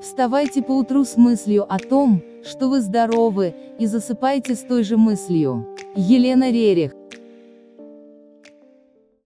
Вставайте поутру с мыслью о том, что вы здоровы, и засыпайте с той же мыслью. Елена Рерих.